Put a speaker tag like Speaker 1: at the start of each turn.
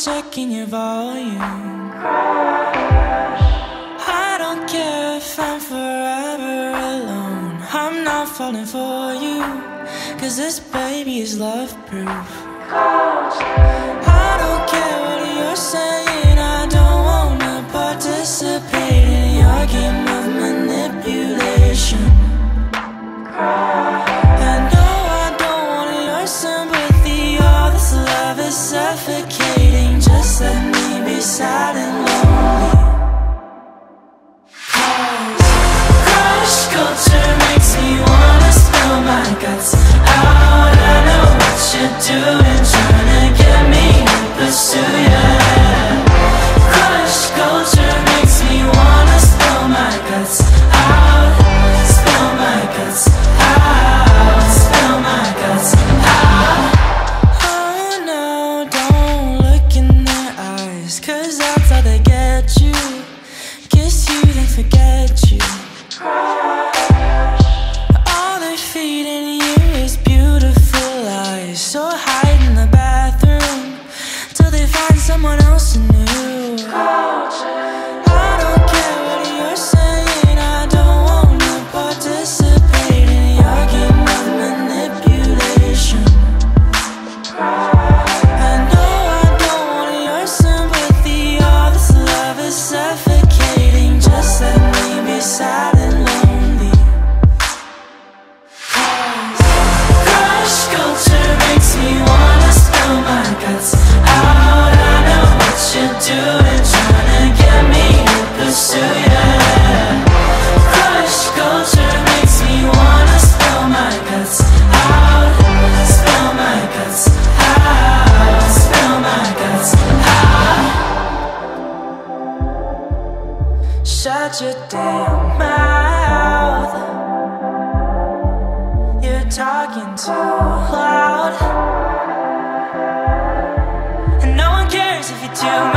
Speaker 1: checking your volume. I don't care if I'm forever alone. I'm not falling for you, 'cause this baby is love proof. I don't care what you're saying, I don't wanna participate in your game of manipulation. I know I don't want your sympathy, all this love is suffocating. Just let me be sad and lonely. Crush culture makes me wanna spill my guts out. I know what you're doing, trying to get me to pursue ya. Crush culture makes me wanna spill my guts out. Spill my guts out. Spill my guts out. Oh no, don't look in their eyes, 'cause that's how they get you. Kiss you, then forget you. All they're feeding you is beautiful lies. So hide in the bathroom till they find someone else new. I don't care what you're saying, I don't wanna participate in your game of manipulation. I know I don't want your sympathy, all this love is suffocating. Just let me be sad and lonely. Crush culture makes me wanna spill my guts out. I know what you're doing, trying to get me to pursue ya. Crush culture makes me wanna spill my guts out. Spill my guts out. Spill my guts out. Shut your damn mouth. You're talking too loud, and no one cares if you do me